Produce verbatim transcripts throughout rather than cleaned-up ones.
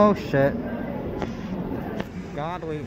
Oh shit. Godly.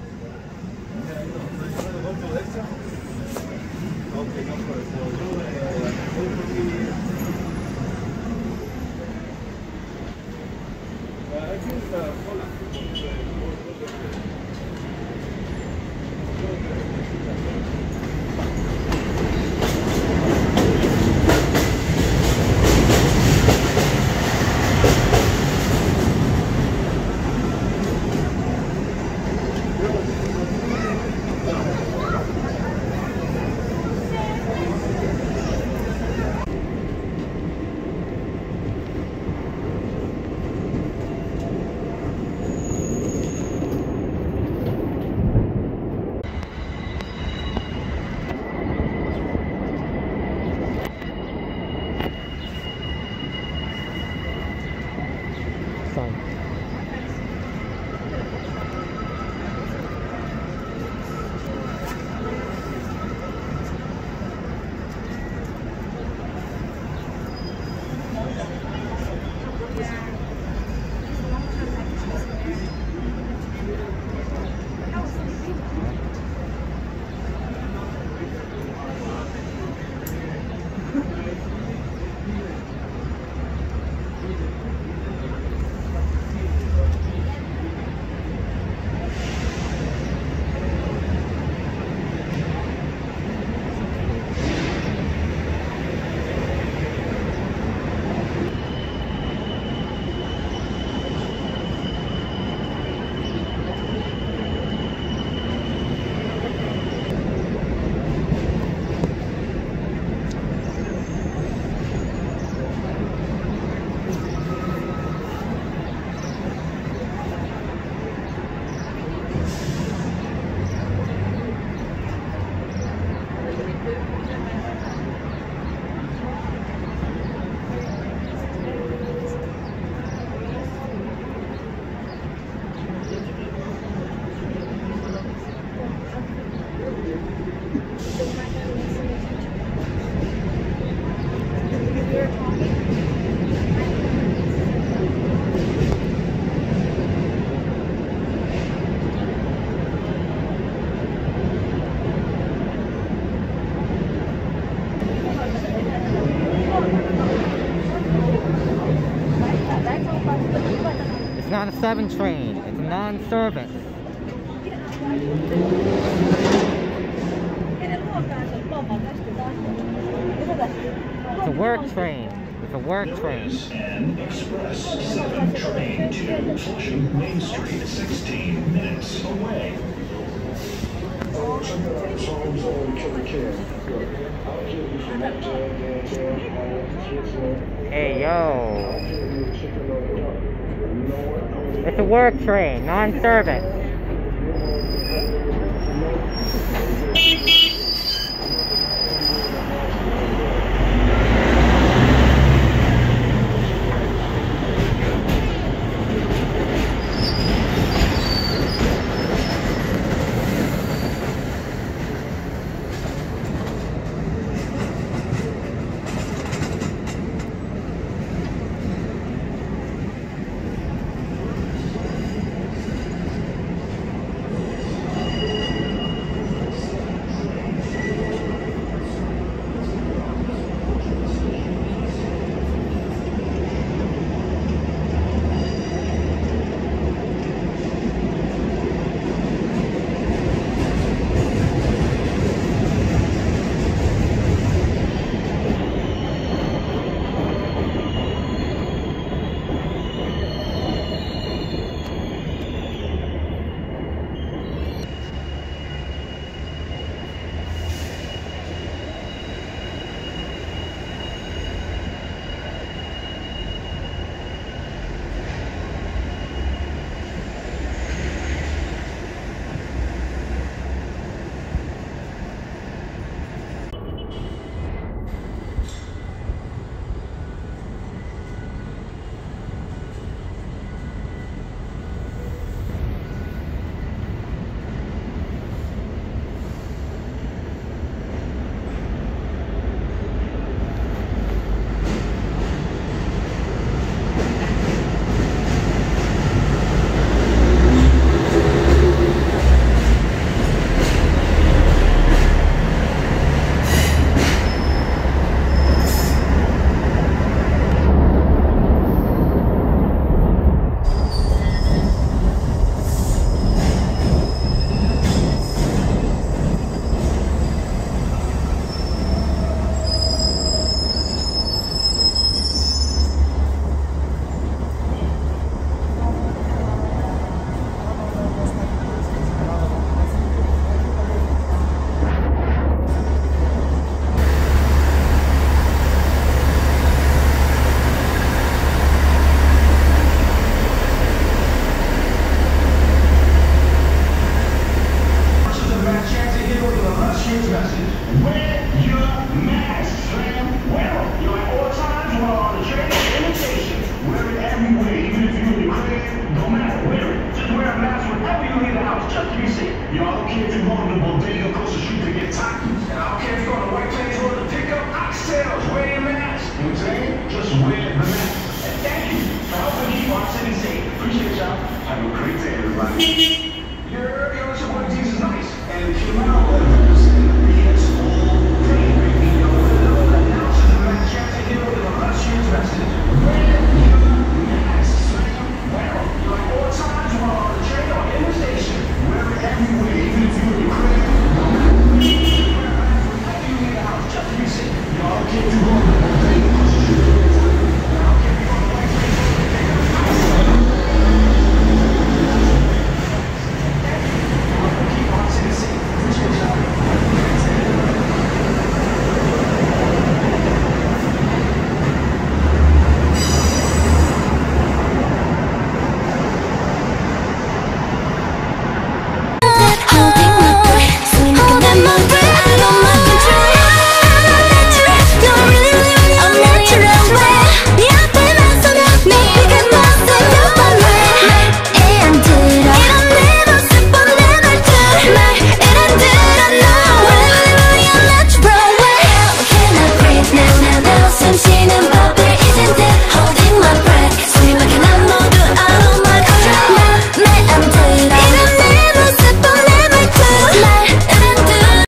It's not a seven train, it's a non-service. It's a work train. It's a work train. An express seven train to Flushing Main Street, sixteen minutes away. Hey yo. It's a work train, non-service. his message. Wear your mask, fam. Wear them. You know, at all times, while on the train, imitation. Wear it everywhere, even if you're in the crib. No matter, wear it. Just wear a mask whenever you leave the house, just to be safe. You know, I don't care if you're going to the bodega across the street to get tacos. And I don't care if you're on the White Plains Road to pick up oxtails. Wear your mask. You know what I'm saying? Just wear the mask. And thank you for helping keep our city safe. Appreciate y'all. Have a great day, everybody.